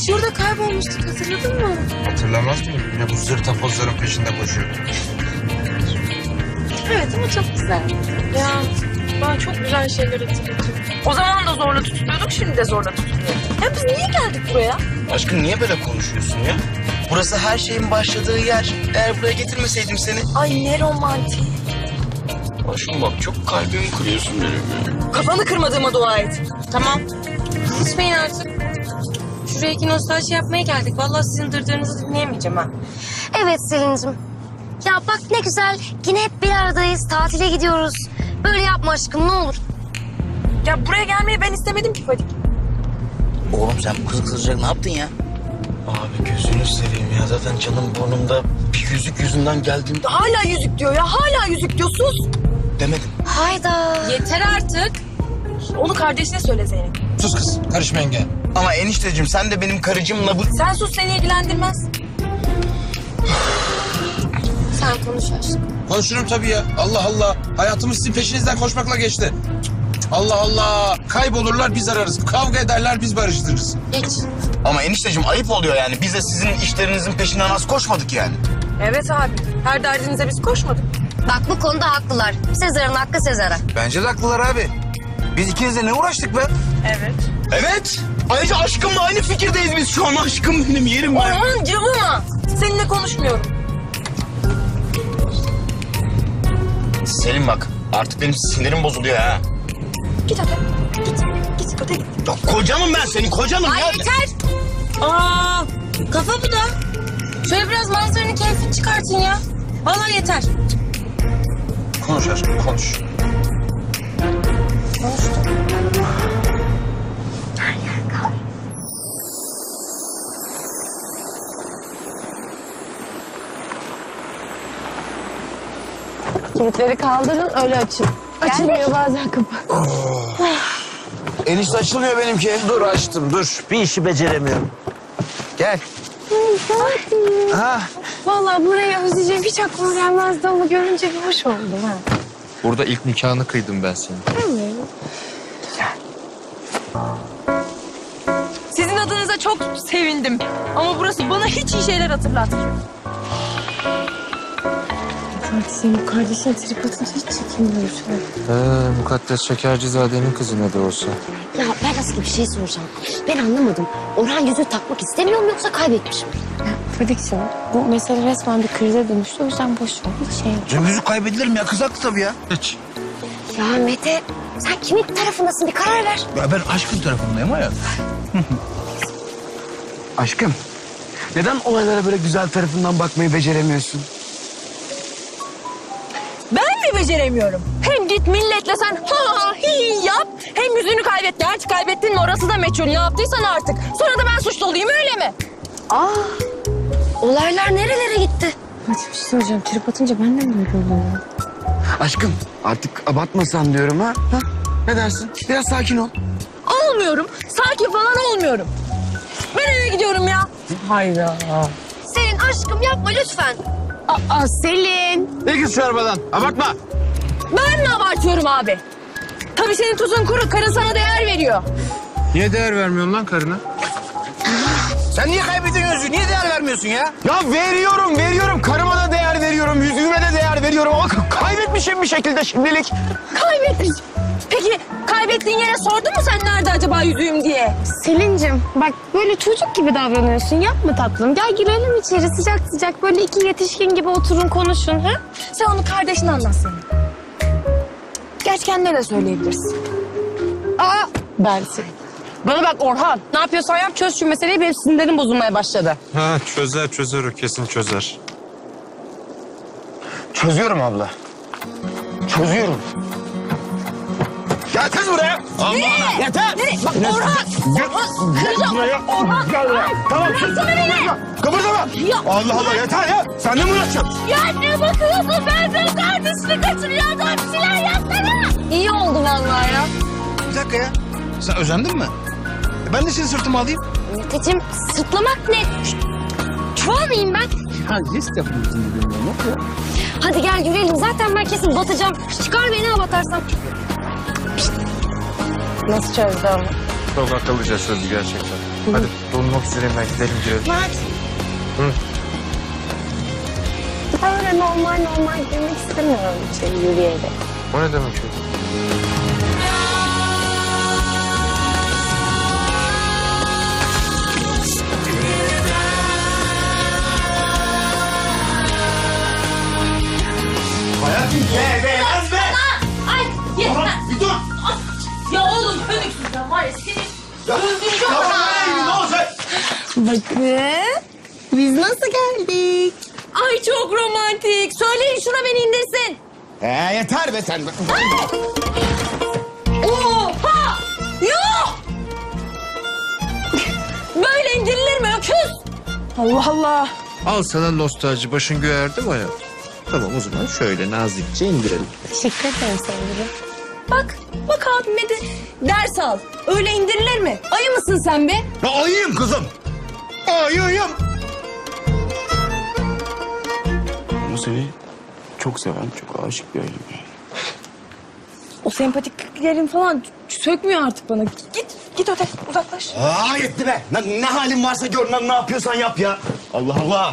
burada kaybolmuştuk, hatırladın mı? Hatırlamaz mıyım? Yine bu zırta pozların peşinde koşuyorduk. Evet ama çok güzel. Ya bana çok güzel şeyler hatırlatıyor. O zaman da zorla tutuluyorduk, şimdi de zorla tutuluyoruz. Ya biz niye geldik buraya? Aşkım niye böyle konuşuyorsun ya? Burası her şeyin başladığı yer. Eğer buraya getirmeseydim seni... Ay ne romantik. Aşkım bak çok kalbimi kırıyorsun benim. Kafanı kırmadığıma dua et. Tamam. Susmayın artık. Şuraya iki nostalji yapmaya geldik. Vallahi sizin dırdırınızı dinleyemeyeceğim ha. Evet Selin'cim. Ya bak ne güzel. Yine hep bir aradayız. Tatile gidiyoruz. Böyle yapma aşkım ne olur. Ya buraya gelmeyi ben istemedim ki Fadik. Oğlum sen bu kızı kızdıracak ne yaptın ya? Abi gözünü seveyim ya. Zaten canım burnumda bir yüzük yüzünden geldim. Hala yüzük diyor ya. Hala yüzük diyor. Sus. Demedim. Hayda. Yeter artık. Onu kardeşine söyle Zeynep. Sus kız, karışma yenge. Ama enişteciğim sen de benim karıcımla bu... Sen sus, seni ilgilendirmez. Sen konuş aşkım. Konuşurum tabii ya. Allah Allah. Hayatımız sizin peşinizden koşmakla geçti. Allah Allah. Kaybolurlar biz ararız. Kavga ederler biz barıştırırız. Geç. Ama enişteciğim ayıp oluyor yani. Biz de sizin işlerinizin peşinden az koşmadık yani. Evet abi. Her derdinize biz koşmadık. Bak bu konuda haklılar. Sezar'ın hakkı Sezar'a. Bence de haklılar abi. Biz ikinizle ne uğraştık be? Evet. Evet. Ayrıca aşkımla aynı fikirdeyiz biz şu an. Aşkım benim yerim var. Aman cıvıma. Seninle konuşmuyorum. Selin bak artık benim sinirim bozuluyor ha. Git hadi. Git. Git öte git. Ya kocanım ben senin kocanım Ay ya. yeter. Aa, kafa bu da. Şöyle biraz manzaranın keyfini çıkartın ya. Vallahi yeter. Konuş aşkım konuş. Kilitleri kaldırın öyle açın. Açılmıyor bazen kapı. Enişte açılmıyor benimki. Dur açtım dur. Bir işi beceremiyorum. Gel. Ha. Vallahi buraya özleyeceğim hiç aklıma gelmezdi ama görünce bir hoş oldum ha. Burada ilk nikahını kıydım ben senin. Sizin adınıza çok sevindim. Ama burası bana hiç iyi şeyler hatırlatmıyor. Fatih senin kardeşine trip atınca hiç çekinmiyor şu an. Mukaddes Şekercizade'nin kızı ne de olsa. Ya ben aslında bir şey soracağım. Ben anlamadım. Orhan yüzüğü takmak istemiyor mu yoksa kaybetmiş mi? Ya Fadik'ciğim bu mesele resmen bir krize dönüştü. O yüzden boş ver. Hiç şey yok. Cemüzük kaybedilir mi ya? Kız haklı tabii ya. Hiç. Ya Mete sen kimin tarafındasın bir karar ver. Ya ben aşkın tarafındayım hayat. Aşkım, neden olaylara böyle güzel tarafından bakmayı beceremiyorsun? Ben mi beceremiyorum? Hem git milletle sen ha hi yap. Hem yüzünü kaybet. Gerçi kaybettin mi orası da meçhul. Ne yaptıysan artık. Sonra da ben suçlu olayım öyle mi? Olaylar nerelere gitti? Fatih bir şey soracağım. Trip atınca ben de mi böyle oluyorum? Aşkım, artık abartmasan diyorum ha. Ne dersin? Biraz sakin ol. Olmuyorum. Sakin falan olmuyorum. Ben eve gidiyorum ya. Hayda. Selin aşkım yapma lütfen. Aa Selin. Ne git şu arabadan? Abartma. Ben mi abartıyorum abi? Tabii senin tuzun kuru. Karın sana değer veriyor. Niye değer vermiyorsun lan karına? Sen niye kaybediyorsun yüzüğü? Niye değer vermiyorsun ya? Ya veriyorum. Karıma da değer veriyorum, yüzüğüme de değer veriyorum. Ama kaybetmişim bir şekilde şimdilik. Kaybetmiş. Peki kaybettiğin yere sordun mu sen nerede acaba yüzüğüm diye? Selin'cim bak böyle çocuk gibi davranıyorsun. Yapma tatlım. Gel girelim içeri sıcak sıcak. Böyle iki yetişkin gibi oturun konuşun. Ha? Sen onu kardeşine anlatsana. Gerçi kendine de söyleyebilirsin. Aa dersin. Bana bak Orhan. Ne yapıyorsan yap çöz şu meseleyi. Benim sinirlerim bozulmaya başladı. Ha çözer o kesin çözer. Çözüyorum abla. Çözüyorum. Gel kız buraya. Allah Allah. Yeter. Bak Orhan! Kıracağım. Orhan! Tamam. Bıraksana beni! Kıpırdama. Ya, Allah Allah yeter ya. Sen de mi uğraşacaksın? ya ne bakıyorsun? Ben senin kardeşini kaçırıyordum. Bir şeyler yapsana. İyi oldu vallahi ya. Bir dakika ya. Sen özendin mi? Ben de seni sırtıma alayım. Meteciğim sırtlamak ne? Çuval mıyım ben? Ya jest yapıyorsun gibi ne? Hadi gel yürüyelim. Zaten ben kesin batacağım. Çıkar beni ha batarsam. Nasıl çözdü ama? Çok akıllıca çözdü gerçekten. Hadi donmak üzereyim ben, gidelim girelim. Mert. Hı. Ben öyle normal girmek istemiyorum içeri yürüyerek. O ne demek öyle? Hayatım be. Ay yeter. Bir dur. Ya oğlumönüksüz sen var ya seni. Ne olacak? Bakın. Biz nasıl geldik? Ay çok romantik. Söyleyin şuna beni indirsin. Yeter be sen. Oha! Yok! Böyle indirilir mi öküz? Allah Allah. Al sana nostalji, başın göğerdi mi hayatım? Tamam, o zaman şöyle nazikçe indirelim. Teşekkür ederim sevgilim. Bak abime de ders al. Öyle indirilir mi? Ayı mısın sen be? Ya ayıyım kızım. Ayıyım. Bu seni çok seven, çok aşık bir ayıyım. O sempatiklerin falan sökmüyor artık bana. Git öte uzaklaş. Yetti be. Ne halin varsa gör lan, ne yapıyorsan yap ya. Allah Allah.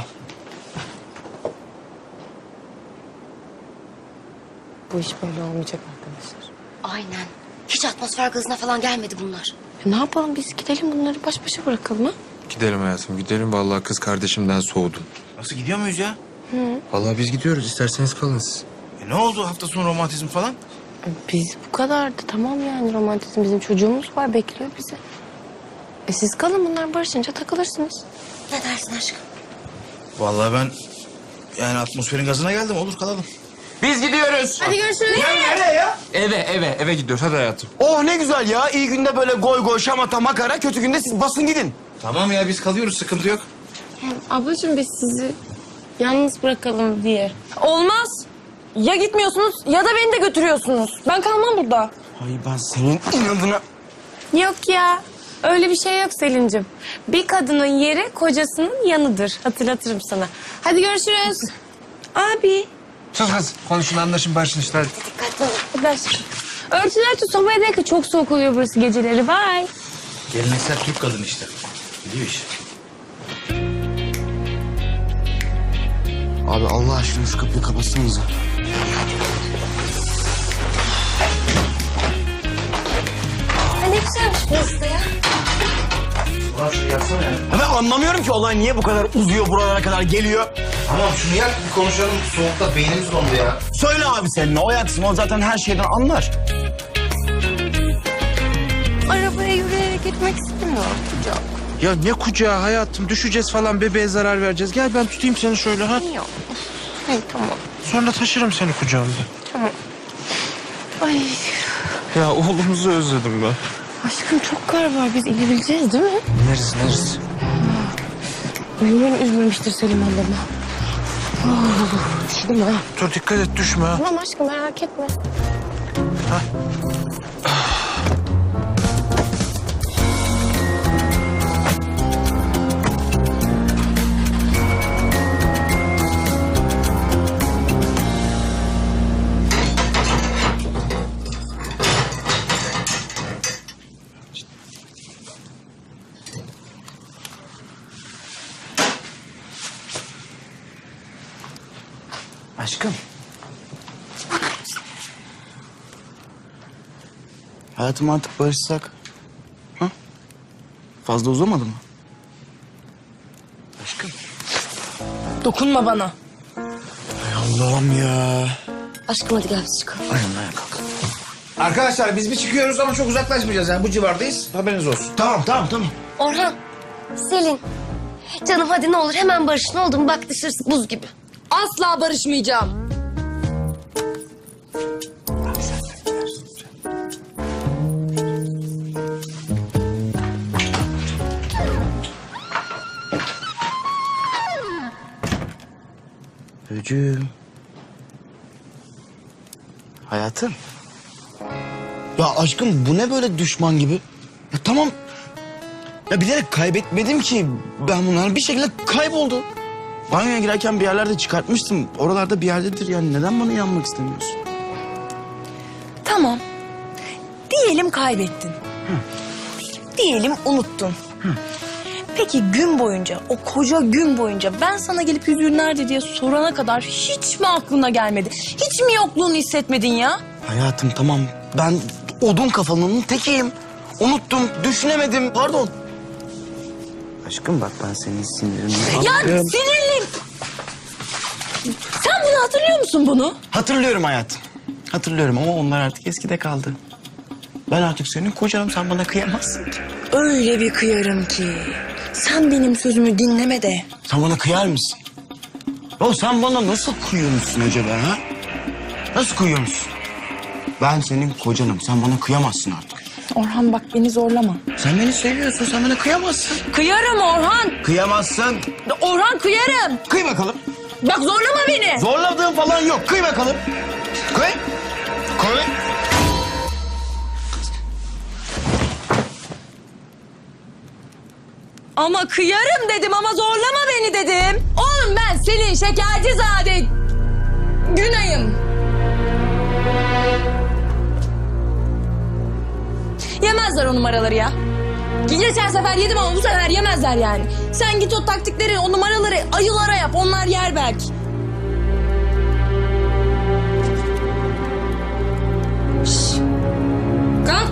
Bu iş böyle olmayacak arkadaşlar. Aynen. Hiç atmosfer gazına falan gelmedi bunlar. Ne yapalım biz gidelim bunları baş başa bırakalım ha? Gidelim hayatım, gidelim. Vallahi kız kardeşimden soğudum. Nasıl, gidiyor muyuz ya? Vallahi biz gidiyoruz, isterseniz kalın siz. Ne oldu, hafta sonu romantizm falan? Biz bu kadardı tamam yani romantizm bizim çocuğumuz var bekliyor bizi. Siz kalın bunlar barışınca takılırsınız. Ne dersin aşkım? Vallahi ben yani atmosferin gazına geldim, olur kalalım. Biz gidiyoruz. Hadi görüşürüz. Nereye ya? Eve gidiyoruz. Hadi hayatım. Oh ne güzel ya. İyi günde böyle goy goy şamata makara, kötü günde siz basın gidin. Tamam ya, biz kalıyoruz, sıkıntı yok. Ablacığım biz sizi yalnız bırakalım diye. Olmaz. Ya gitmiyorsunuz ya da beni de götürüyorsunuz. Ben kalmam burada. Ay ben senin inadına... Yok ya öyle bir şey yok Selin'cim. Bir kadının yeri kocasının yanıdır. Hatırlatırım sana. Hadi görüşürüz. Abi. Sus kız, konuşun, anlaşın, barışın işte. Hadi. Dikkatli ol. Hadi aşkım. Örtüler tut sobaya denk, çok soğuk oluyor burası geceleri. Bye. Geleneksel Türk kadın işte. Biliyor iş. Abi Allah aşkına şu kapıyı kapatsanıza. Ne güzelmiş burası da ya. Ulan şunu yaksana ya. Ben anlamıyorum ki olay niye bu kadar uzuyor, buralara kadar geliyor. Tamam şunu yak, bir konuşalım. Soğukta beynimiz dondu ya. Söyle abi seninle, o yaksın, o zaten her şeyden anlar. Arabaya yürüyerek gitmek istemiyorum kucak. Ya ne kucağı hayatım, düşeceğiz falan, bebeğe zarar vereceğiz. Gel ben tutayım seni şöyle ha. Yok. Hayır tamam. Sonra taşırım seni kucağımda. Tamam. Ay Ya oğlumuzu özledim ben. aşkım çok kar var. Biz inebileceğiz değil mi? Neresi? Umarım üzmemiştir Selim ablamı. Düştüm ha. Dur dikkat et, düşme ha. Tamam aşkım merak etme. Aşkım. Hayatım artık barışsak. Ha? Fazla uzamadı mı? Aşkım. Dokunma bana. Allah'ım ya. Aşkım hadi gel biz çıkalım. Aynen kalk. Arkadaşlar biz bir çıkıyoruz ama çok uzaklaşmayacağız yani, bu civardayız. Haberiniz olsun. Tamam. Orhan, Selin. Canım hadi ne olur hemen barış, ne oldu mu? Bak dışarısı buz gibi. Asla barışmayacağım. Öcüm. Hayatım. Ya aşkım bu ne böyle düşman gibi? Ya tamam. Ya bilerek kaybetmedim ki. Ben bunlar bir şekilde kayboldu. Banyoya girerken bir yerlerde çıkartmıştım. Oralarda bir yerdedir yani. Neden bana yanmak istemiyorsun? Tamam. Diyelim kaybettin. Diyelim unuttun. Peki gün boyunca, o koca gün boyunca ben sana gelip yüzüğün nerede diye sorana kadar hiç mi aklına gelmedi? Hiç mi yokluğunu hissetmedin ya? Hayatım tamam, ben odun kafalının tekiyim. Unuttum, düşünemedim, pardon. Aşkım bak ben senin sinirini... Ya sinirliyim. Sen bunu hatırlıyor musun bunu? Hatırlıyorum hayatım. Hatırlıyorum ama onlar artık eskide kaldı. Ben artık senin kocanım, sen bana kıyamazsın ki. Öyle bir kıyarım ki. Sen benim sözümü dinleme de. Sen bana kıyar mısın? Ya sen bana nasıl kıyıyormuşsun acaba ha? Nasıl kıyıyormuşsun? Ben senin kocanım, sen bana kıyamazsın artık. Orhan bak beni zorlama. Sen beni seviyorsun, sen bana kıyamazsın. Kıyarım Orhan. Kıyamazsın. Orhan kıyarım. Kıy bakalım. Bak zorlama beni. Zorladığın falan yok, kıy bakalım. Kıy. Kıy. Ama kıyarım dedim ama zorlama beni dedim. Oğlum ben senin Şekercizade Günay'ım. Yemezler o numaraları ya. Geçen sefer yedim ama bu sefer yemezler yani. Sen git o taktikleri, o numaraları ayılara yap. Onlar yer belki. Şşş. Kalk.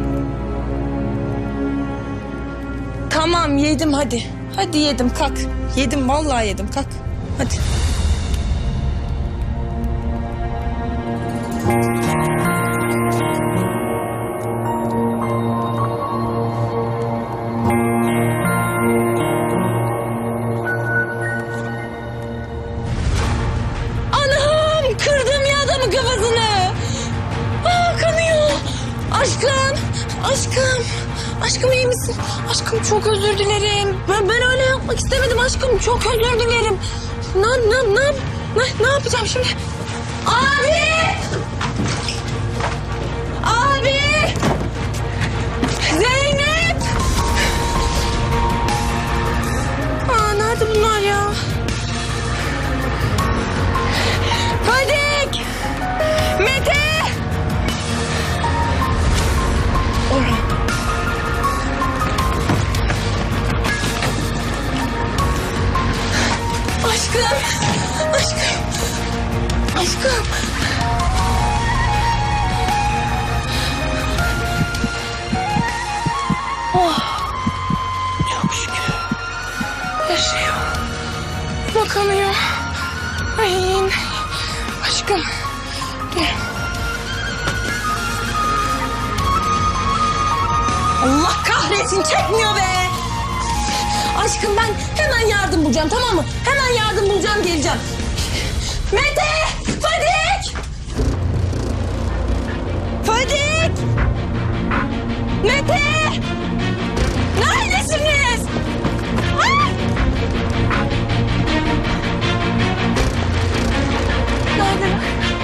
Tamam yedim hadi. Hadi yedim kalk. Yedim vallahi yedim kalk. Hadi. Anam kırdım ya adamın kafasını. Aa kanıyor. Aşkım. Aşkım. Aşkım iyi misin? Aşkım çok özür dilerim. Ben öyle yapmak istemedim aşkım. Çok özür dilerim. Ne yapacağım şimdi? Abi! Abi! Zeynep! Aa nerede bunlar ya? Fadik! Mete! Orhan. Aşkım. Aşkım. Aşkım. Oh. Çok şükür. Yaşıyor. Bakamıyor. Ay. Aşkım. Gel. Allah kahretsin çekmiyor be. Aşkım ben hemen yardım bulacağım tamam mı? Hemen yardım bulacağım geleceğim. Mete! Fadik! Fadik! Mete! Neredesiniz? Ay! Nerede?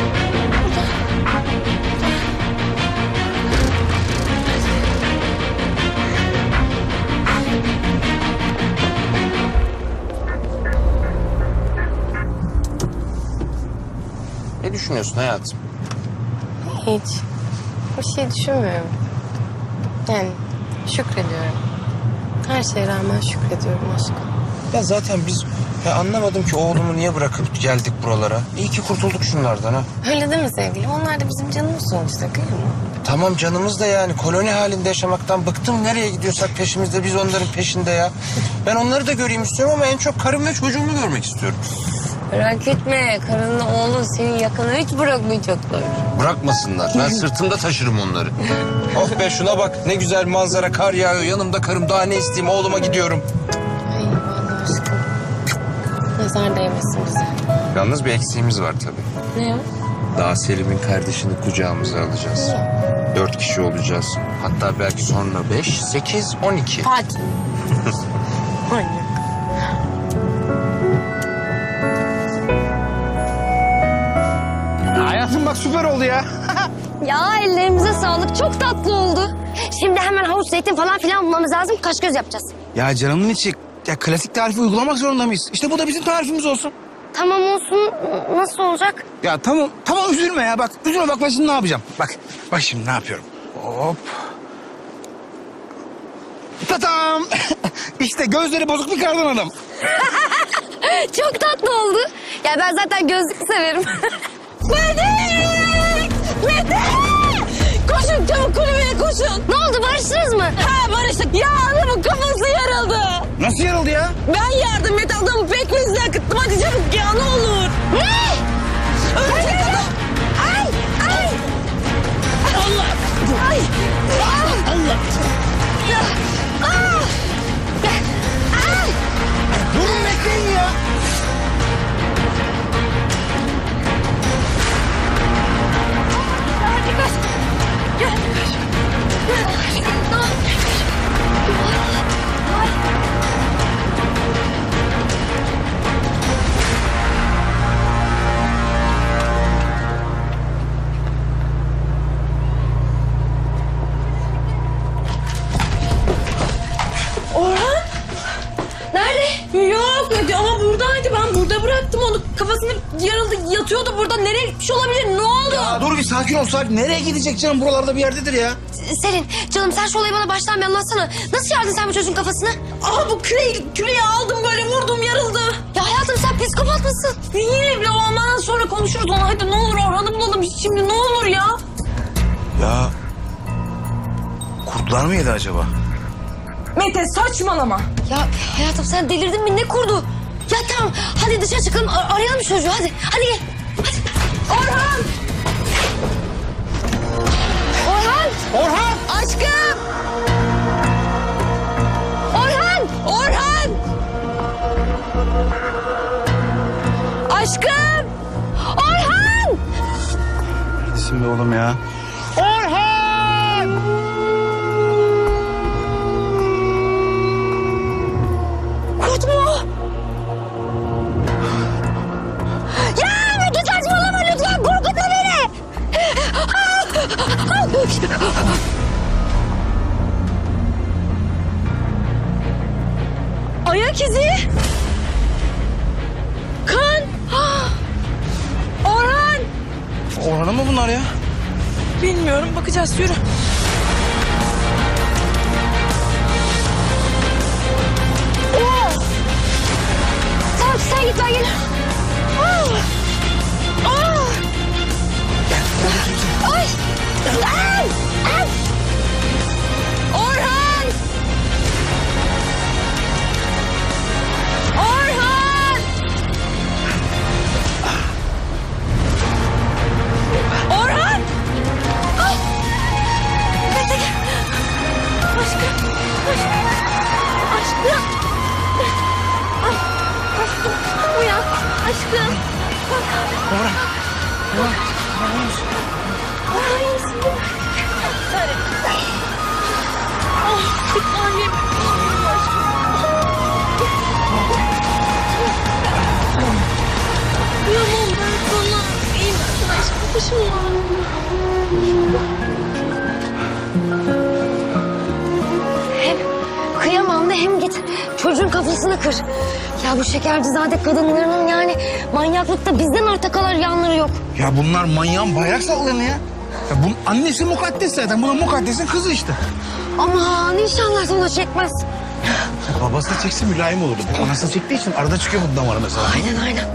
Ne düşünüyorsun hayatım? Hiç. Bir şey düşünmüyorum. Yani şükrediyorum. Her şeye rağmen şükrediyorum aşkım. Ya zaten biz anlamadım ki oğlumu niye bırakıp geldik buralara. İyi ki kurtulduk şunlardan ha. Öyle değil mi sevgilim? Onlar da bizim canımız sonuçta değil mi? Tamam canımız da yani koloni halinde yaşamaktan bıktım. Nereye gidiyorsak peşimizde biz onların peşinde ya. Ben onları da göreyim istiyorum ama en çok karım ve çocuğumu görmek istiyorum. Merak etme. Karınla oğlun seni yakına hiç bırakmayacaklar. Bırakmasınlar. Ben sırtımda taşırım onları. Oh be şuna bak ne güzel manzara, kar yağıyor. Yanımda karım, daha ne isteyeyim, oğluma gidiyorum. Ay vallahi aşkım. Nazar değmesin bize. Yalnız bir eksiğimiz var tabii. Ne o? Daha Selim'in kardeşini kucağımıza alacağız. 4 kişi olacağız. Hatta belki sonra 5, 8, 12. Fatih. Anne. Hayatım bak süper oldu ya. Ya ellerimize sağlık. Çok tatlı oldu. Şimdi hemen havuç zeytin falan filan bulmamız lazım. Kaş göz yapacağız. Ya canımın içi. Ya klasik tarifi uygulamak zorunda mıyız? İşte bu da bizim tarifimiz olsun. Tamam olsun. Nasıl olacak? Ya tamam üzülme ya bak. Üzülme bak ben şimdi ne yapacağım. Bak şimdi ne yapıyorum. Hop. Tatam. İşte gözleri bozuk bir kardan adam. Çok tatlı oldu. Ya ben zaten gözlük severim. Medik! Koşun çabuk kulübeye koşun. Ne oldu, barıştınız mı? Ha barıştık. Ya adamın kafası yarıldı. Nasıl yarıldı ya? Ben yardım et adamı pekmezle akıttım. Hadi çabuk ya ne olur. Ne? Ölecek adam. Ay! Ay! Allah! Ay! Allah! Durun bekleyin ya. Orhan? Nerede? Yok ama buradaydı. Ben burada bıraktım onu. Kafasını yarıldı. Yatıyordu burada. Nereye gitmiş olabilir? Ne oldu? Ya dur bir sakin ol sakin. Nereye gidecek canım? Buralarda bir yerdedir ya. Selin, canım sen şu olayı bana baştan bir anlatsana. Nasıl yardın sen bu çocuğun kafasını? Aa bu küreği aldım böyle vurdum yarıldı. Ya hayatım sen psikopat mısın? Değilim ya ondan sonra konuşuruz ona. Hadi ne olur Orhan'ı bulalım şimdi ne olur ya. Ya kurtlar mı yedi acaba? Mete saçmalama. Ya hayatım sen delirdin mi? Ne kurdu? Ya tamam hadi dışarı çıkalım arayalım şu çocuğu hadi. Hadi gel. Hadi. Orhan! Orhan! Orhan! Aşkım! Orhan! Orhan! Aşkım! Orhan! Neredesin be oğlum ya? Kurt mu o? Ya Mete saçmalama lütfen korkutma beni. Ayak izi! Kan! Orhan! Orhan'ın mı bunlar ya? Bilmiyorum bakacağız yürü. Tamam sen git ben gelirim. Ay! Ay! Ay! Orhan! Orhan! Orhan! Ay! Mete gel. Aşkım. Aşkım. Aşkım. Uyan. Aşkım. Orhan. Orhan iyi misin? Sarı. Ah, bir tanem. Kıyamam ben sana. İyi misin aşkım? Başım Hem kıyamam da hem git çocuğun kafasını kır. Ya bu şekercizade kadınlarının yani manyaklıkta bizden arta kalır yanları yok. Ya bunlar manyağın bayrak sallarını ya. Ya bunun annesi mukaddes zaten. Buna mukaddesin kızı işte. Aman inşallah sana çekmez. Ya babası da çekse mülayim olurdu. Bu anasını çektiği için arada çıkıyor bu damarı mesela. Aynen.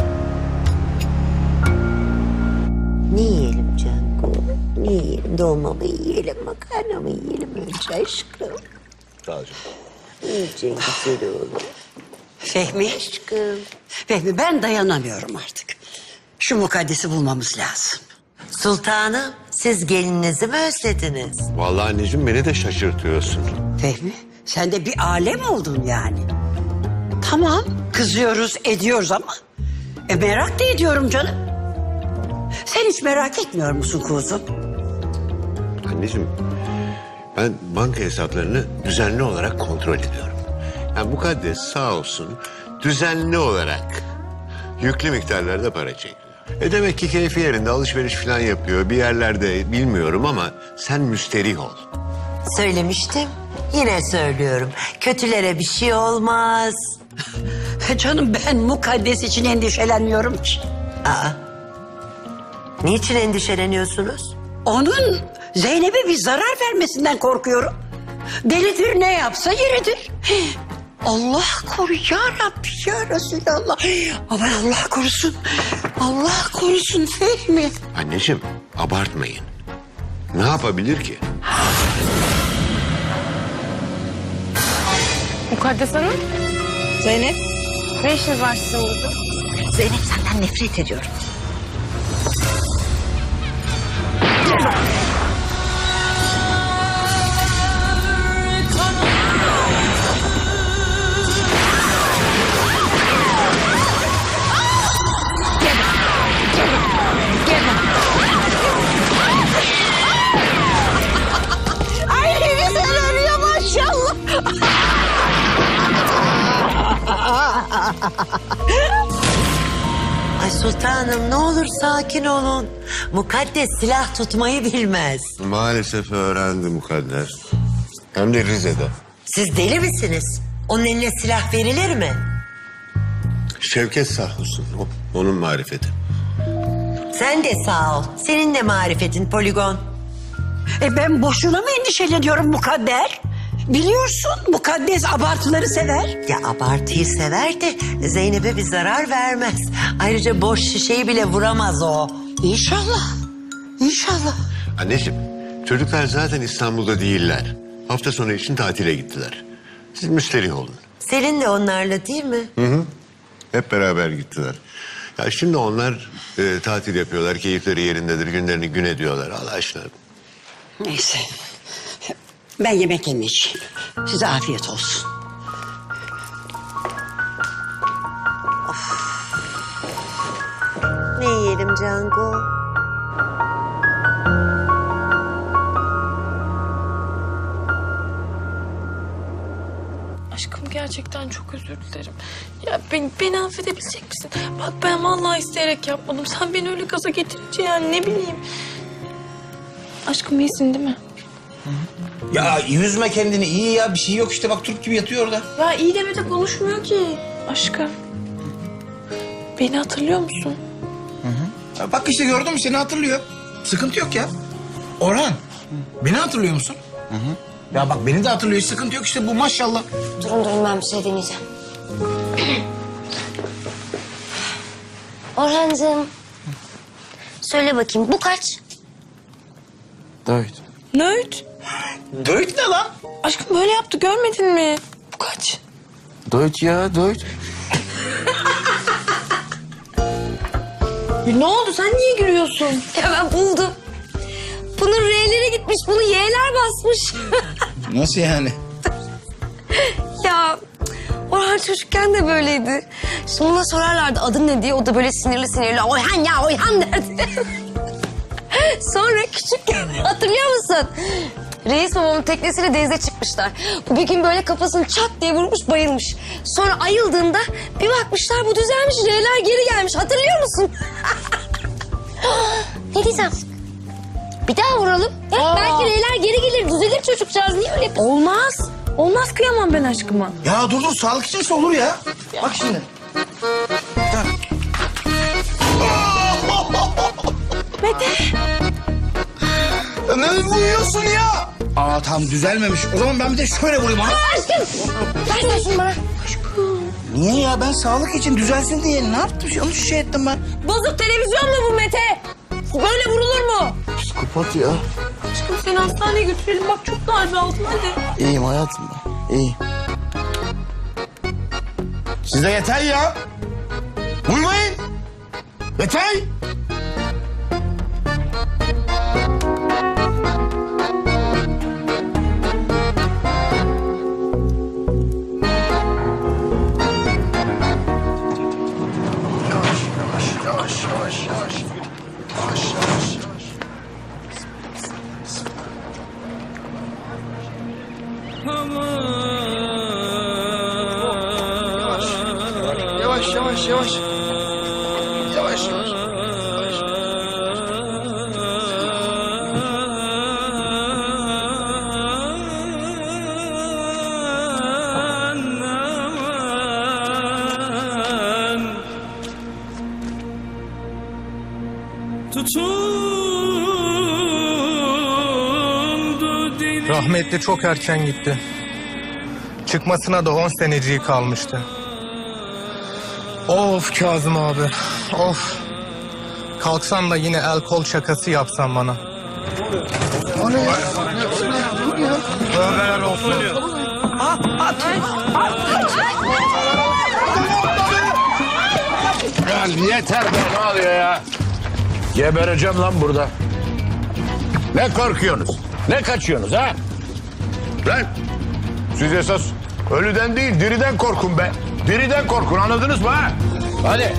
Ne yiyelim Canko? Ne yiyelim? Dolma mı yiyelim? Makarna mı yiyelim önce aşkım? Sağ ol. İyice güzel oğlum. Fehmi, Aşkım. Fehmi ben dayanamıyorum artık. Şu mukaddesi bulmamız lazım. Sultanım, siz gelininizi mi özlediniz? Vallahi anneciğim beni de şaşırtıyorsun. Fehmi, sen de bir alem oldun yani. Tamam, kızıyoruz, ediyoruz ama... merak da ediyorum canım. Sen hiç merak etmiyor musun kuzum? Anneciğim ben banka hesaplarını düzenli olarak kontrol ediyorum. Yani mukaddes sağ olsun düzenli olarak yüklü miktarlarda para çekiyor. Demek ki keyfi yerinde alışveriş falan yapıyor. Bir yerlerde bilmiyorum ama sen müsterih ol. Söylemiştim, yine söylüyorum. Kötülere bir şey olmaz. Canım ben mukaddes için endişelenmiyorum ki. Aa, niçin endişeleniyorsunuz? Onun Zeynep'e bir zarar vermesinden korkuyorum. Delidir, ne yapsa yeridir. Allah koru ya Rabbi ya Resulallah. Aman Allah korusun. Allah korusun Fehmi. Anneciğim abartmayın. Ne yapabilir ki? Mukaddes Hanım. Zeynep. Ne işiniz var sizin burada? Zeynep senden nefret ediyorum. Ay güzel örüyor maşallah. Ay sultanım ne olur sakin olun. Mukaddes silah tutmayı bilmez. Maalesef öğrendi Mukadder. Hem de Rize'de. Siz deli misiniz? Onun eline silah verilir mi? Şevket sağ olsun. Onun marifeti. Sen de sağ ol. Senin de marifetin poligon. Ben boşuna mı endişeleniyorum Mukadder? Biliyorsun Mukaddes abartıları sever. Ya abartıyı sever de Zeynep'e bir zarar vermez. Ayrıca boş şişeyi bile vuramaz o. İnşallah. İnşallah. Anneciğim çocuklar zaten İstanbul'da değiller. Hafta sonu için tatile gittiler. Siz müsterih olun. Selin de onlarla değil mi? Hı hı. Hep beraber gittiler. Ya şimdi onlar tatil yapıyorlar. Keyifleri yerindedir. Günlerini gün ediyorlar. Allah aşkına. Neyse. Ben yemek yemeyeceğim. Size afiyet olsun. Ne yiyelim Cango? Aşkım gerçekten çok özür dilerim. Ya beni affedebilecek misin? Bak ben vallahi isteyerek yapmadım. Sen beni öyle gaza getirince yani ne bileyim. Aşkım iyisin değil mi? Ya yüzme kendini, iyi ya, bir şey yok işte, bak Türk gibi yatıyor orada. Ya iyi demede konuşmuyor ki. Aşkım. Beni hatırlıyor musun? Ya bak işte gördün mü, seni hatırlıyor. Sıkıntı yok ya. Orhan, beni hatırlıyor musun? Ya bak beni de hatırlıyor, hiç sıkıntı yok işte, bu maşallah. Durun ben bir şey deneyeceğim. Orhancığım. Söyle bakayım bu kaç? Dört. Nöğüt. Dört ne lan? Aşkım böyle yaptı görmedin mi? Bu kaç? Dört ya, dört. Ne oldu sen niye gülüyorsun? Ya ben buldum. Bunun R'lere gitmiş, bunu Y'ler basmış. Nasıl yani? Ya Orhan çocukken de böyleydi. Şimdi ona sorarlardı adın ne diye, o da böyle sinirli Oyhan ya Oyhan derdi. Sonra küçükken hatırlıyor musun? Reis babamın teknesiyle denize çıkmışlar. Bu bir gün böyle kafasını çat diye vurmuş bayılmış. Sonra ayıldığında bir bakmışlar bu düzelmiş, R'ler geri gelmiş. Hatırlıyor musun? Ne diyeceğim? Bir daha vuralım. Belki R'ler geri gelir, düzelir çocukcağız. Niye öyle yapıyorsun? Olmaz. Olmaz kıyamam ben aşkıma. Ya dur sağlık içinse olur ya. Bak şimdi. Mete. Ne vuruyorsun ya? Aa tam düzelmemiş. O zaman ben bir de şöyle vurayım ha. Aşkım! Ver sen şunu bana. Niye ya? Ben sağlık için düzelsin diye ne yaptım? Onu şey ettim ben. Bozuk televizyon mu bu Mete? Böyle vurulur mu? Psikopat ya. Aşkım seni hastaneye götürelim bak çok darbe aldın hadi. İyiyim hayatım ben. İyiyim. Size yeter ya. Vurmayın. Yeter. Yavaş yavaş yavaş. Yavaş yavaş. Tutundu dilim Rahmetli çok erken gitti. Çıkmasına da 10 seneciği kalmıştı. Of Kazım abi, of. Kalksan da yine el kol şakası yapsan bana. O ne ya? Tövbeler olsun. Ya yeter be, ne oluyor ya? Gebereceğim lan burada. Ne korkuyorsunuz? Ne kaçıyorsunuz ha? Lan siz esas ölüden değil diriden korkun be. Diriden korkun, anladınız mı ha? Hadi.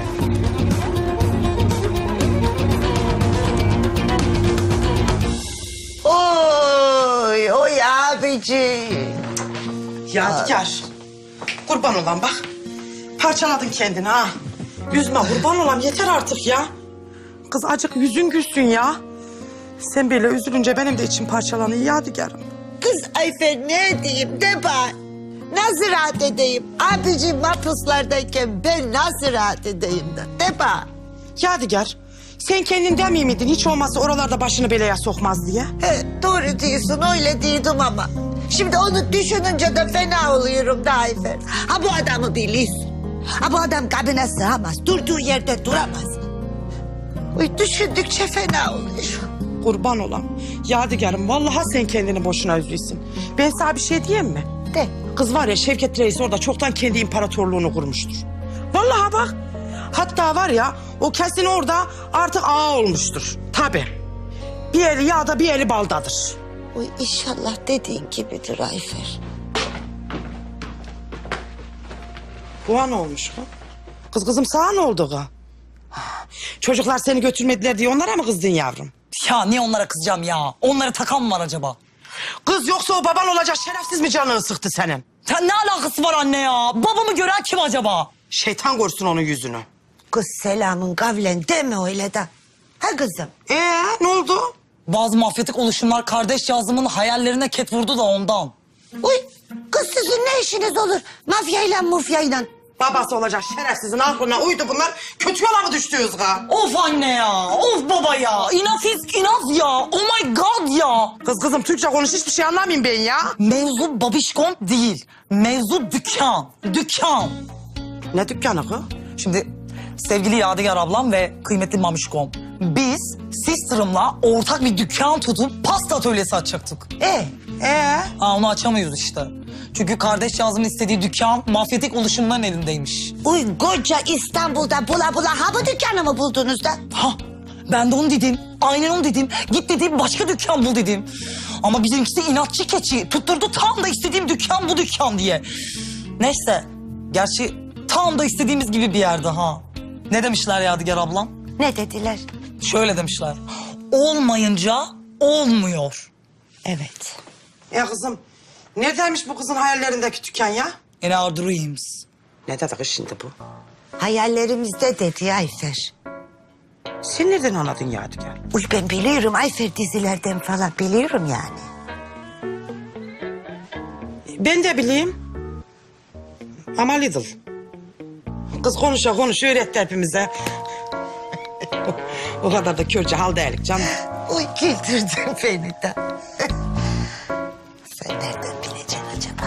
Oy oy abici. Yadigar. Kurban olan bak. Parçaladın kendini ha. Yüzme kurban olam yeter artık ya. Kız acık yüzün gülsün ya. Sen böyle üzülünce benim de içim parçalanıyor Yadigar'ım. Kız Ayfer ne diyeyim de bak. Nasıl rahat edeyim? Abicim mahpuslardayken ben nasıl rahat edeyim de bak. Yadigar sen kendin demiyor miydin hiç olmazsa oralarda başını belaya sokmaz diye? He, doğru diyorsun öyle diyordum ama. Şimdi onu düşününce de fena oluyorum da Ayfer. Ha bu adamı biliyorsun. Ha bu adam kabine sığamaz. Durduğu yerde duramaz. Uy, düşündükçe fena oluyor. Kurban olam. Yadigar'ım vallahi sen kendini boşuna üzüyorsun. Ben sana bir şey diyeyim mi? De. Kız var ya Şevket Reis orada çoktan kendi imparatorluğunu kurmuştur. Vallahi bak. Hatta var ya o kesin orada artık ağa olmuştur. Tabii. Bir eli yağda bir eli baldadır. Uy, inşallah dediğin gibidir Ayfer. Buğa ne olmuş bu? Kızım sana ne oldu kız? Çocuklar seni götürmediler diye onlara mı kızdın yavrum? Ya niye onlara kızacağım ya? Onlara takan mı var acaba? Kız yoksa o baban olacak şerefsiz mi canını sıktı senin? Sen ne alakası var anne ya? Babamı gören kim acaba? Şeytan görsün onun yüzünü. Kız selamın kavlen deme öyle de. Ha kızım? Ne oldu? Bazı mafyatik oluşumlar kardeş yazımın hayallerine ket vurdu da ondan. Uy, kız sizin ne işiniz olur? Mafyayla mufyayla. Babası olacak şerefsizin aklına uydu bunlar. Kötü yola mı düştüğüz ga? Of anne ya, of baba ya. Enough is enough ya. Oh my god ya. Kızım Türkçe konuş hiçbir şey anlamayayım ben ya. Mevzu babişkon değil. Mevzu dükkan. Dükkan. Ne dükkanı kız? Şimdi sevgili Yadigar ablam ve kıymetli mamişkom. Biz sister'ımla ortak bir dükkan tutup pasta atölyesi açacaktık. Onu açamıyoruz işte. Çünkü kardeş Yazım'ın istediği dükkan mafyatik oluşumların elindeymiş. Uy koca İstanbul'da bula bula ha bu dükkanı mı buldunuz da? Ha ben de onu dedim. Aynen onu dedim. Git dedim başka dükkan bul dedim. Ama bizimkisi inatçı keçi. Tutturdu tam da istediğim dükkan bu dükkan diye. Neyse. Gerçi tam da istediğimiz gibi bir yerde ha. Ne demişler Yadigar ablam? Ne dediler? Şöyle demişler. Olmayınca olmuyor. Evet. Kızım neredeymiş bu kızın hayallerindeki dükkan ya? In our dreams. Ne dedi kız şimdi bu? Hayallerimizde dedi Ayfer. Sen nereden anladın Yadigar? Uy ben biliyorum Ayfer dizilerden falan biliyorum yani. Ben de bileyim. Ama Lidl. Kız konuşa öğretti hepimize. O kadar da körce hal değilik canım. Uy güldürdün beni de. Sen nereden bileceksin acaba?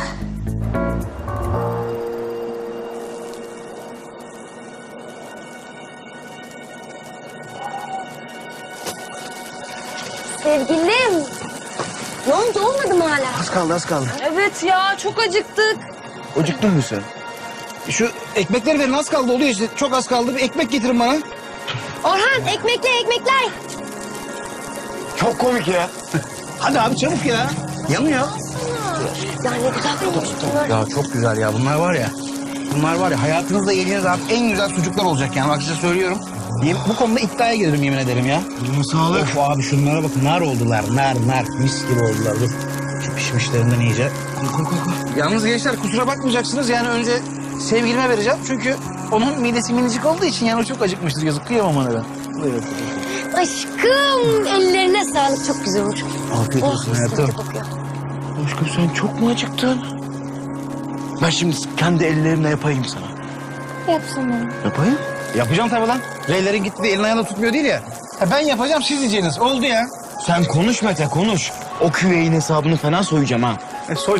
Sevgilim. Ne oldu olmadı mı hala? Az kaldı. Evet ya çok acıktık. Acıktın mı sen? Şu ekmekleri verin az kaldı oluyor işte. Çok az kaldı bir ekmek getirin bana. Orhan ekmekler. Çok komik ya. Hadi abi çabuk ya. Yanıyor. Ya ne güzel kokuyor bunlar. Ya çok güzel ya bunlar var ya. Hayatınızda yediğiniz abi en güzel sucuklar olacak yani bak size söylüyorum. Bu konuda iddiaya gelirim yemin ederim ya. Sağlık. Of abi şunlara bakın nar oldular nar mis gibi oldular dur. Şu pişmişlerinden iyice. Koy. Yalnız gençler kusura bakmayacaksınız yani önce sevgilime vereceğim. Çünkü onun midesi minicik olduğu için yani o çok acıkmıştır yazık kıyamam ona ben. Buyurun. Aşkım ellerine sağlık çok güzel olmuş. Afiyet olsun hayatım. Aşkım sen çok mu acıktın? Ben şimdi kendi ellerimle yapayım sana. Yapsana. Yapayım? Yapacağım tabii lan. Reylerin gitti de elini ayağını tutmuyor değil ya. Ben yapacağım siz yiyeceğiniz. Oldu ya. Sen konuş Mete konuş. O küveğin hesabını fena soyacağım ha. Soy.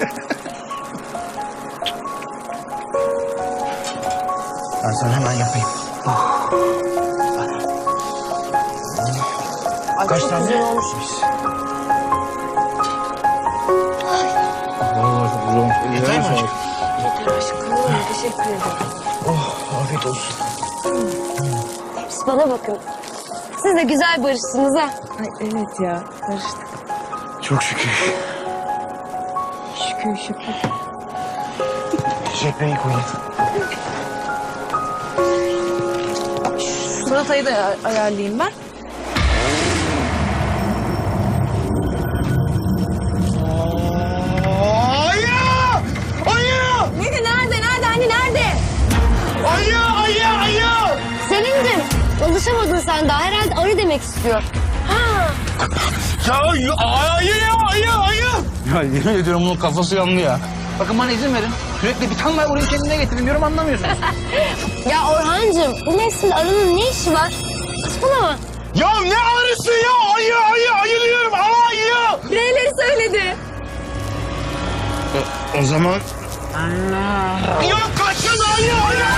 Ben sana hemen yapayım. Ay, Kaç çok tane? güzel olmuş. Vallahi çok güzel olmuş. Yeter mi aşkım? Yeter aşkım. Teşekkür ederim. Afiyet olsun. Siz bana bakın. Siz de güzel barıştınız ha. Ay evet ya. Barıştık. Çok şükür. Şükür. Teşekkür koyayım. Salatayı da ayarlayayım ben. Nerede? Hani nerede? Ayı! Selin'cim alışamadın sen daha. Herhalde arı demek istiyor. Ya ayı! Ya yemin ediyorum bunun kafası yandı ya. Bakın bana izin verin. Sürekli bir tane orayı kendine getirin diyorum anlamıyorsunuz. Ya Orhancığım bu mevsimde arının ne işi var? Saçmalama. Ya ne arısı ya? Ayı diyorum. Ayı! Neleri söyledi? O zaman Ya kaçın ayı!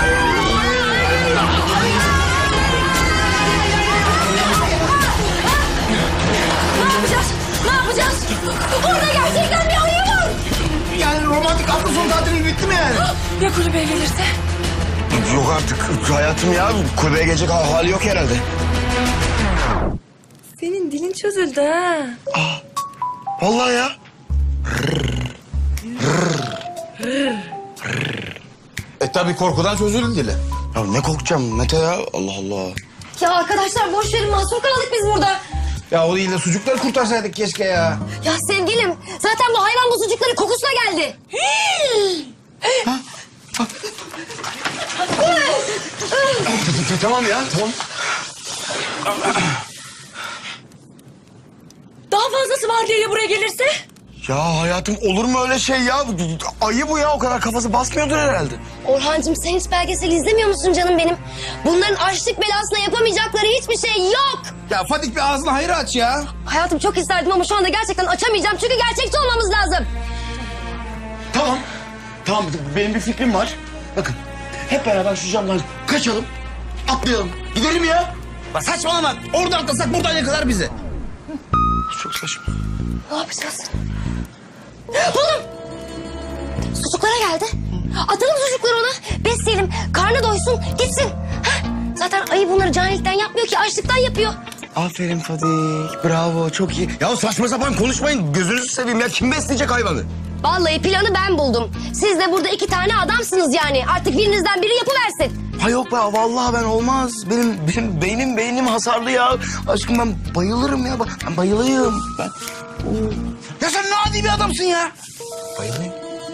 Ne yapacağız? Orada gerçekten bir ayı var. Yani romantik hafta sonu tatilimiz bitti mi yani? Ya kulübeye gelirse? yok artık hayatım ya. Kulübeye gelecek hali yok herhalde. Senin dilin çözüldü ha. Vallahi ya. Tabii korkudan çözüldü dili. Ya ne korkacağım Mete ya? Allah Allah. Ya arkadaşlar boş verin, mahsur kaldık biz burada. Ya o değil de sucukları kurtarsaydık keşke ya. Ya sevgilim, zaten bu hayvan bu sucukların kokusuna geldi. Tamam ya tamam. Daha fazlası vardiyayla buraya gelirse? Ya hayatım olur mu öyle şey ya? Ayı bu ya o kadar kafası basmıyordur herhalde. Orhancığım sen hiç belgesel izlemiyor musun canım benim? Bunların açlık belasına yapamayacakları hiçbir şey yok. Ya Fadik bir ağzını hayır aç ya. Hayatım çok isterdim ama şu anda gerçekten açamayacağım. Çünkü gerçekçi olmamız lazım. Tamam benim bir fikrim var. Bakın hep beraber şu camdan kaçalım. Atlayalım. Gidelim ya. Bak saçmalama. Orada atlasak buradan yakalar bizi. Çok saçma. Ne yapacağız? Buldum. Sucuklara geldi. Atalım sucukları ona. Besleyelim. Karnı doysun. Gitsin. Heh. Zaten ayı bunları canilikten yapmıyor ki. Açlıktan yapıyor. Aferin Fadik. Bravo çok iyi. Ya saçma sapan konuşmayın. Gözünüzü seveyim ya. Kim besleyecek hayvanı? Vallahi planı ben buldum. Siz de burada 2 tane adamsınız yani. Artık birinizden biri yapıversin. Ha yok be vallahi ben olmaz. Benim beynim hasarlı ya. Aşkım ben bayılırım ya. Ben bayılayım. Ya sen ne adi bir adamsın ya. Bayılayım.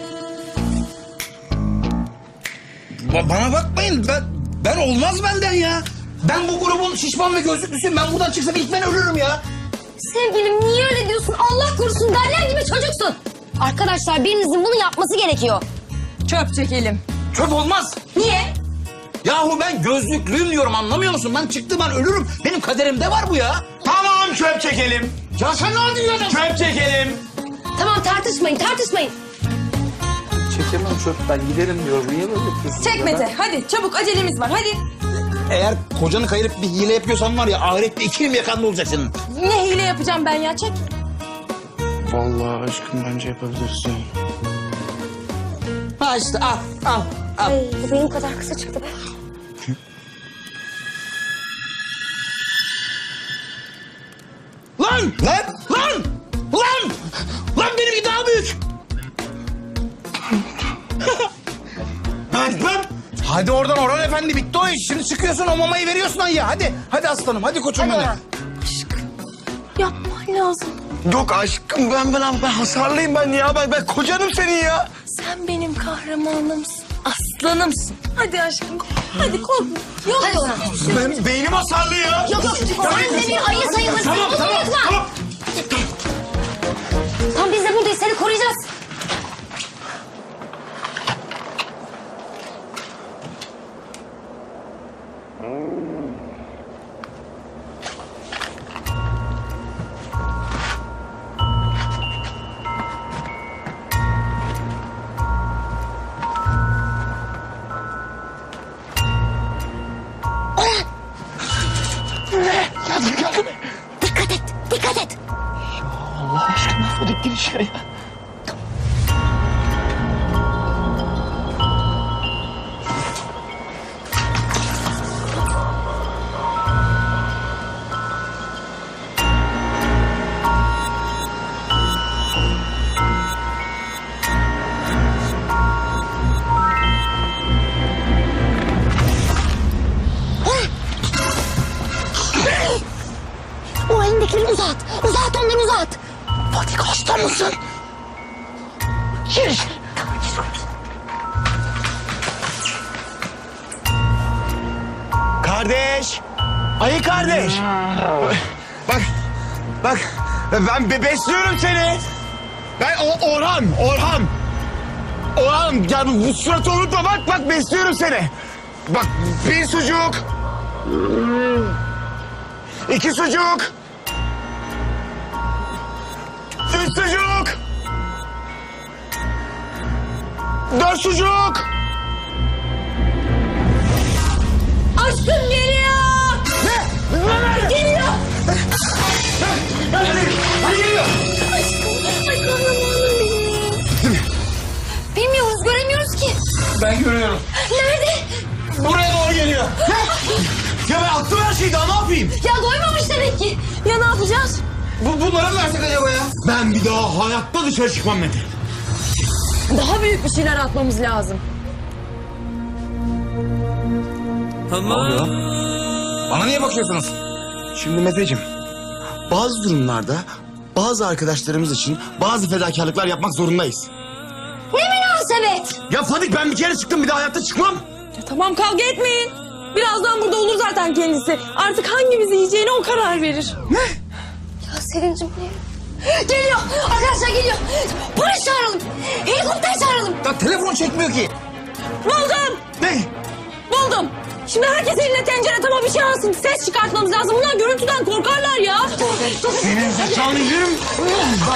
Bana bakmayın. Ben olmaz benden ya. Ben bu grubun şişman ve gözlüklüsüyüm. Ben buradan çıksam ilk ben ölürüm ya. Sevgilim niye öyle diyorsun? Allah korusun derler gibi çocuksun. Arkadaşlar birinizin bunu yapması gerekiyor. Çöp çekelim. Çöp olmaz. Niye? Yahu ben gözlüklüyüm diyorum anlamıyor musun? Ben çıktım ben ölürüm. Benim kaderimde var bu ya. Tamam çöp çekelim. Ya sen ne adi bir adamsın? Çöp çekelim. Tamam tartışmayın. Çekemem çöp ben giderim diyorum. Niye böyle yapıyorsun? Çek Mete. Hadi çabuk acelemiz var. Hadi. Eğer kocanı kayırıp bir hile yapıyorsan var ya ahirette 2 yıl yakanda olacak senin. Ne hile yapacağım ben ya? Çek. Vallahi aşkım bence yapabilirsin. Ha işte al. Ay bu benim kadar kısa çıktı be. Lan benimki daha büyük. Hadi oradan Orhan Efendi bitti o iş. Şimdi çıkıyorsun o mamayı veriyorsun ayıya. Hadi aslanım hadi koçum benim. Yapman lazım. Yok aşkım ben hasarlıyım ben ya. Ben kocanım senin ya. Sen benim kahramanımsın. Aslanımsın. Hadi aşkım. Hadi korkma. Yok. Hadi Orhan. Benim beynim hasarlı ya. Yok. Sen de bir ayı sayılırsın. Bunu unutma. Tamam biz de buradayız. Seni koruyacağız. Fadik gir içeri. O elindekileri uzat. Uzat onları uzat. Fadik hasta mısın? Gir içeri. Kardeş. Ayı kardeş. Bak. Ben besliyorum seni. Orhan. Orhan gel bu suratı unutma bak besliyorum seni. Bak bir sucuk. 2 sucuk. 3 sucuk. 4 sucuk. Aşkım geliyor. Ne? Geliyor. Hadi geliyor. Aşkım. Ay kahramanım benim. Bilmiyoruz, göremiyoruz ki. Ben görüyorum. Nerede? Buraya doğru geliyor. Ya ben attım her şeyi daha ne yapayım? Ya doymamış demek ki. Ya ne yapacağız? Bunlara mı versek acaba ya? Ben bir daha hayatta dışarı çıkmam Mete. Daha büyük bir şeyler atmamız lazım. Ne oluyor? Bana niye bakıyorsunuz? Şimdi Meteciğim, bazı durumlarda bazı arkadaşlarımız için bazı fedakarlıklar yapmak zorundayız. Ne münasebet? Ya Fadik ben bir kere çıktım bir daha hayatta çıkmam. Ya tamam kavga etmeyin. Birazdan burada olur zaten kendisi. Artık hangimizi yiyeceğine o karar verir. Ne? Ya Selin'cim ne? Geliyor. Arkadaşlar geliyor. Polis çağıralım. Helikopter çağıralım. Ya telefon çekmiyor ki. Buldum. Ne? Buldum. Şimdi herkes eline tencere tava bir şey alsın. Ses çıkartmamız lazım. Bunlar görüntüden korkarlar ya. Senin zekanı yerim. Bak.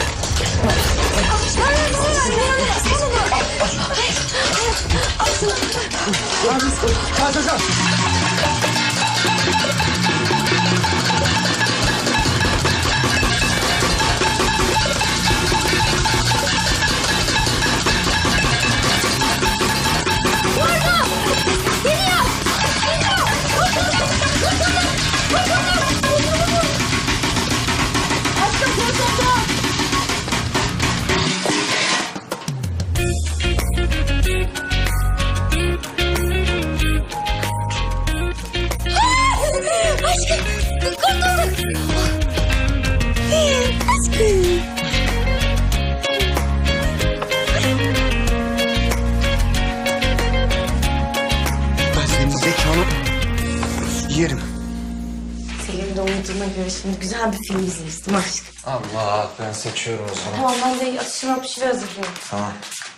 Ben senin zekanı yerim. Selim de umduğuna göre şimdi güzel bir film izleriz değil mi aşkım? Allah ben seçiyorum o zaman. Tamam ben de atıştırma bir şey hazırlıyorum. Tamam.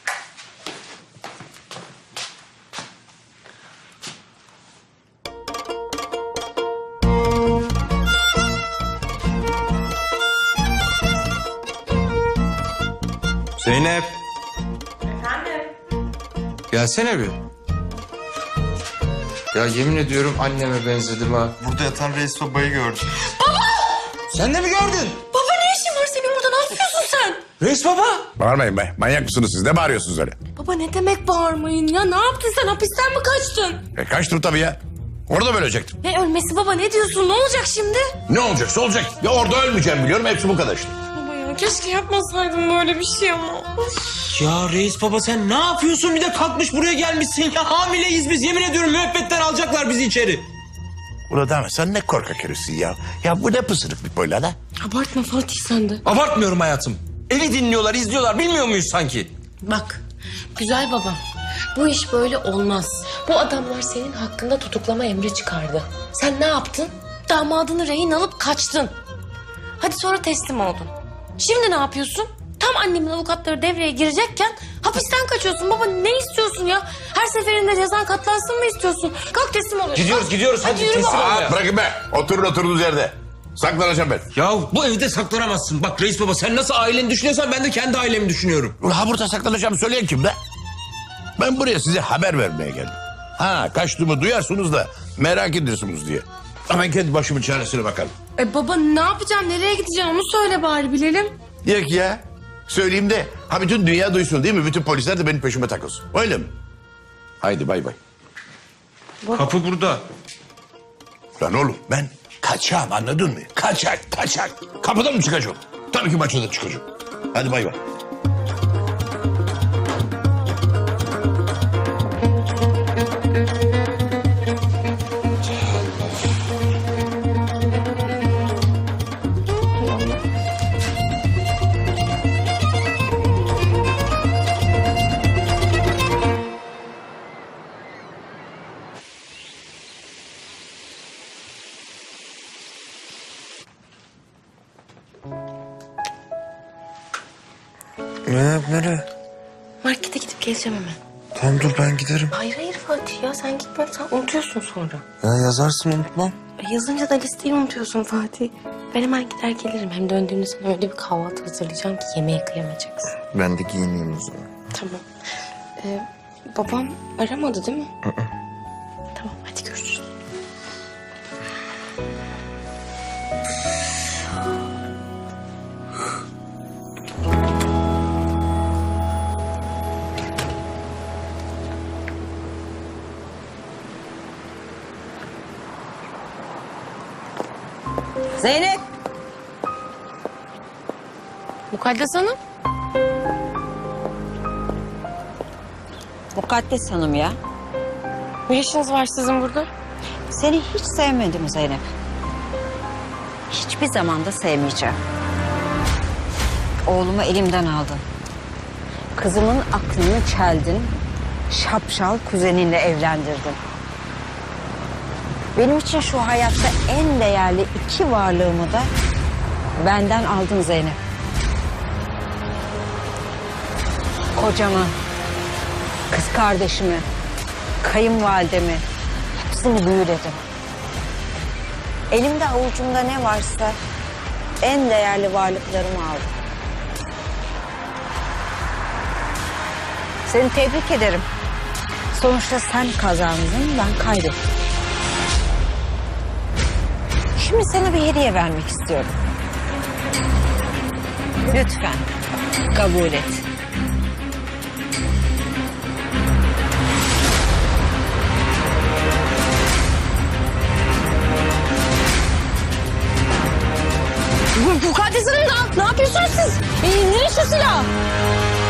Zeynep. Efendim? Gelsene bir. Ya yemin ediyorum anneme benzedim ha. Burada yatan reis babayı gördüm. Sen de mi gördün? Baba ne işin var senin burada? Ne yapıyorsun sen? Reis baba. Bağırmayın be. Manyak mısınız siz? Ne bağırıyorsunuz öyle? Baba ne demek bağırmayın ya? Ne yaptın sen? Hapisten mi kaçtın? Kaçtım tabii ya. Orada mı ölecektim? Ne ölmesi baba? Ne diyorsun? Ne olacak şimdi? Ne olacaksa olacak. Ya orada ölmeyeceğim biliyorum. Hepsi bu kadar işte. Baba ya keşke yapmasaydım böyle bir şey ama. Ya reis baba sen ne yapıyorsun? Bir de kalkmış buraya gelmişsin ya. Hamileyiz biz. Yemin ediyorum müebbetten alacaklar bizi içeri. Burada mı? Sen ne korkak herifsin ya. Ya bu ne pısırıklık böyle lan? Abartma Fatih sen de. Abartmıyorum hayatım. Evi dinliyorlar, izliyorlar. Bilmiyor muyuz sanki? Bak güzel babam. Bu iş böyle olmaz. Bu adamlar senin hakkında tutuklama emri çıkardı. Sen ne yaptın? Damadını rehin alıp kaçtın. Hadi sonra teslim oldun. Şimdi ne yapıyorsun? Tam annemin avukatları devreye girecekken hapisten kaçıyorsun. Baba ne istiyorsun ya? Her seferinde cezan katlansın mı istiyorsun? Kalk teslim oluyorsun. Gidiyoruz. Hadi yürü teslim baba. ol. Bırakın be. Oturun oturduğunuz yerde. Saklanacağım ben. Ya bu evde saklanamazsın. Bak reis baba sen nasıl aileni düşünüyorsan ben de kendi ailemi düşünüyorum. Ha burada saklanacağımı söyleyen kim be? Ben buraya size haber vermeye geldim. Ha kaçtığımı duyarsınız da merak ediyorsunuz diye. Ama ben kendi başımın çaresine bakarım. Baba ne yapacağım? Nereye gideceğim? Onu söyle bari bilelim. Yok ya. Söyleyeyim de ha bütün dünya duysun değil mi? Bütün polisler de benim peşime takılsın. Öyle mi? Haydi bay bay. Kapı burada. Lan oğlum ben kaçağım anladın mı? Kaçak. Kapıdan mı çıkacağım? Tabii ki bahçede çıkacağım. Hadi bay bay. Nereye? Markete gidip geleceğim hemen. Tamam dur ben giderim. Hayır Fatih ya sen gitme sen unutuyorsun sonra. Ya yazarsın unutmam. Yazınca da listeyi unutuyorsun Fatih. Ben hemen gider gelirim. Hem döndüğümde sana öyle bir kahvaltı hazırlayacağım ki yemeğe kıyamayacaksın. Ben de giyineyim o zaman. Tamam. Babam aramadı değil mi? Tamam hadi görüşürüz. Zeynep. Mukaddes Hanım. Mukaddes Hanım ya. Ne işiniz var sizin burada? Seni hiç sevmedim Zeynep. Hiçbir zaman da sevmeyeceğim. Oğlumu elimden aldın. Kızımın aklını çeldin. Şapşal kuzeninle evlendirdin. Benim için şu hayatta en değerli iki varlığımı da benden aldın Zeynep. Kocamı, kız kardeşimi, kayınvalidemi hepsini büyüledim. Elimde avucumda ne varsa en değerli varlıklarımı aldım. Seni tebrik ederim. Sonuçta sen kazandın, ben kaybettim. Şimdi sana bir hediye vermek istiyorum. Lütfen kabul et. Mukaddes Hanım ne yapıyorsunuz siz? İndirin şu silahı.